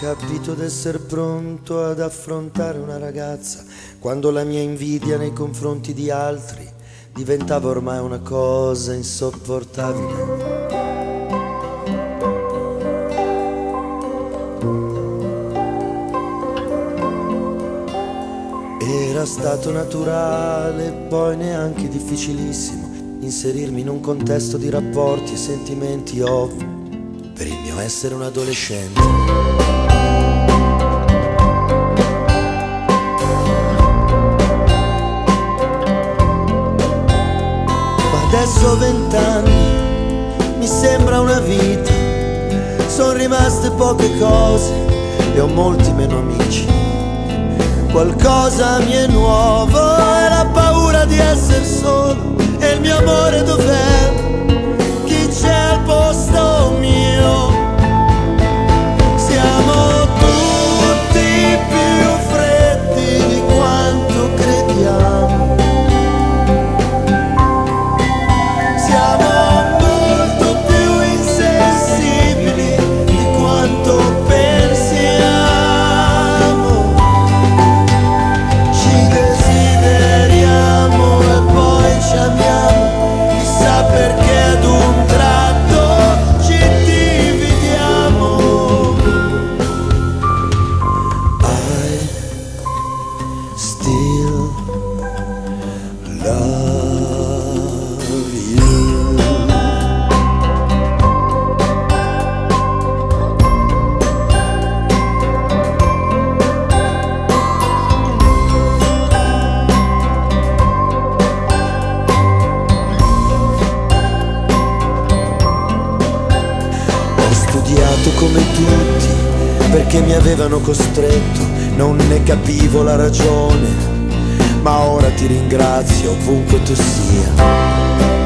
capito d'essere pronto ad affrontare una ragazza quando la mia invidia nei confronti di altri diventava ormai una cosa insopportabile. Era stato naturale, poi neanche difficilissimo, inserirmi in un contesto di rapporti e sentimenti ovvi per il mio essere un adolescente. Ma adesso ho 20 anni, mi sembra una vita, sono rimaste poche cose e ho molti meno amici. Qualcosa mi è nuovo e la paura di essere solo. E il mio amore dov'è? Chi c'è al posto mio? Siamo tutti più freddi di quanto crediamo. Siamo molto più insensibili di quanto pensiamo. Ci amiamo, chissà perché ad un tratto ci dividiamo. I still love you. Come tutti, perché mi avevano costretto, non ne capivo la ragione, ma ora ti ringrazio ovunque tu sia.